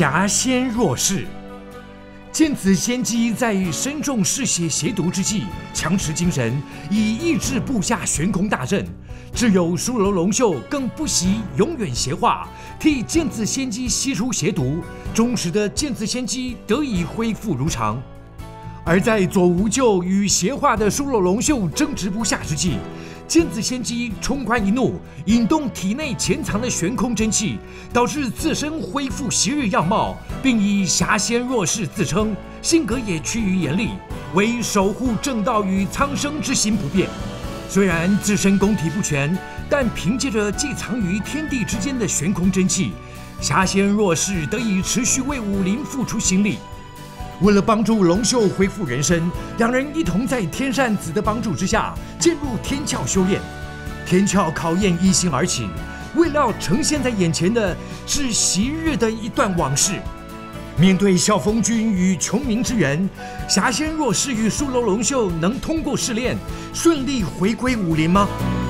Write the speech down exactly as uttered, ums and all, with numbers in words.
侠仙弱势。剑子仙姬在身中嗜血邪毒之际，强持精神，以抑制部下悬空大阵。挚友舒楼龙秀更不惜永远邪化，替剑子仙姬吸出邪毒，忠实的剑子仙姬得以恢复如常。而在左无咎与邪化的舒楼龙秀争执不下之际，剑子仙姬冲冠一怒，引动体内潜藏的悬空真气，导致自身恢复昔日样貌，并以侠仙弱势自称，性格也趋于严厉，唯守护正道与苍生之心不变。虽然自身功体不全，但凭借着寄藏于天地之间的悬空真气，侠仙弱势得以持续为武林付出心力。为了帮助龙秀恢复人身，两人一同在天扇子的帮助之下进入天窍修炼。天窍考验一心而起，未料呈现在眼前的是昔日的一段往事。面对笑风君与穷明之源，侠仙弱势与舒楼龙秀能通过试炼，顺利回归武林吗？